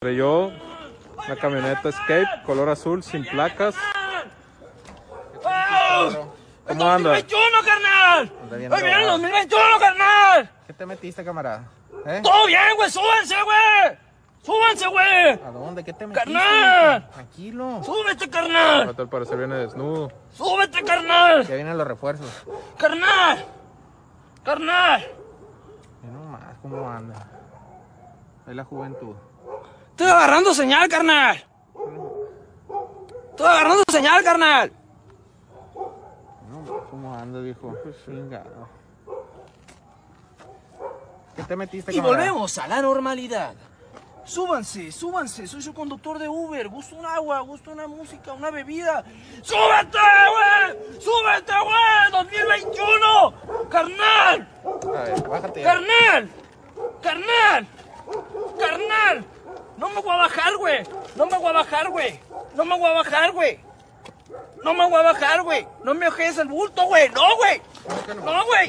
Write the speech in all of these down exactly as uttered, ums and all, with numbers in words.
Estrelló una camioneta Escape, color azul, sin placas. ¿Cómo anda? dos mil veintiuno, carnal! ¡Hoy viene el dos mil veintiuno, carnal! ¿Qué te metiste, camarada? ¿Eh? ¡Todo bien, güey! ¡Súbanse, güey! ¡Súbanse, güey! ¿A dónde? ¿Qué te metiste? ¡Carnal! Tranquilo. ¡Súbete, carnal! Al parecer viene desnudo. ¡Súbete, carnal! Ya vienen los refuerzos. ¡Carnal! ¡Carnal! Y no más, ¿cómo anda? Es la juventud. Estoy agarrando señal, carnal. Estoy agarrando señal, carnal. No más, ¿cómo anda, viejo? Chingado. ¿Qué te metiste, Y camarada? volvemos a la normalidad. Súbanse, súbanse, soy su conductor de Uber. Gusto un agua, gusto una música, una bebida. ¡Súbete, güey! ¡Súbete, güey! ¡dos mil veintiuno! ¡Carnal! A ver, bájate. ¡Carnal! ¡Carnal! ¡Carnal! No me voy a bajar, güey. No me voy a bajar, güey. No me voy a bajar, güey. No me voy a bajar, güey. No me ojes el bulto, güey. No, güey. No, güey.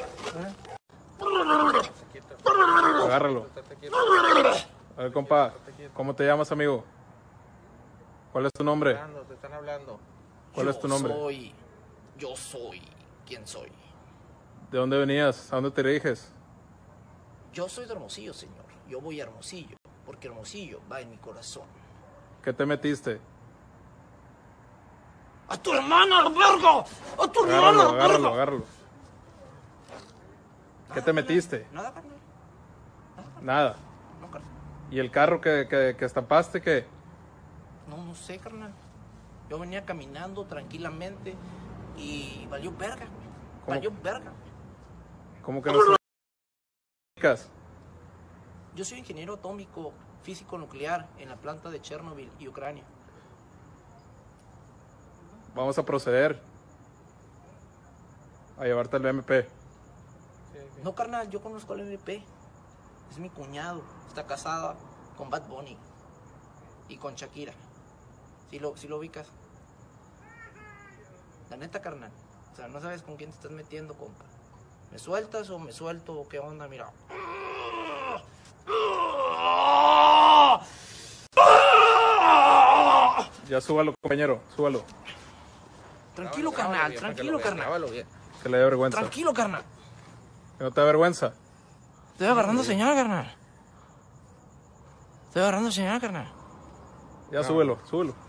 Agárralo. A ver, compa, ¿cómo te llamas, amigo? ¿Cuál es tu nombre? Te están hablando. ¿Cuál es tu nombre? Yo soy... Yo soy... ¿Quién soy? ¿De dónde venías? ¿A dónde te diriges? Yo soy de Hermosillo, señor. Yo voy a Hermosillo, porque Hermosillo va en mi corazón. ¿Qué te metiste? ¡A tu hermana, verga! ¡A tu Agárralo, hermana, agárralo, verga! agárralo. ¿Qué te metiste? Nada, carnal. Nada. No, carnal. ¿Y el carro que, que, que estampaste, qué? No, no sé, carnal. Yo venía caminando tranquilamente y valió verga. ¿Cómo? Valió verga. ¿Cómo que no se dedicas? Yo soy ingeniero atómico, físico nuclear en la planta de Chernobyl y Ucrania. Vamos a proceder a llevarte al B M P. No, carnal, yo conozco al M P. Es mi cuñado. Está casada con Bad Bunny y con Shakira. ¿Sí lo, sí lo ubicas? La neta, carnal. O sea, no sabes con quién te estás metiendo, compa. ¿Me sueltas o me suelto o qué onda? Mira. Ya súbalo, compañero, súbalo. Tranquilo, carnal, tranquilo, carnal. Que le dé vergüenza. Tranquilo, carnal. Que no te da vergüenza. Estoy agarrando señal, carnal. Estoy agarrando señal, carnal. Ya súbelo, súbelo.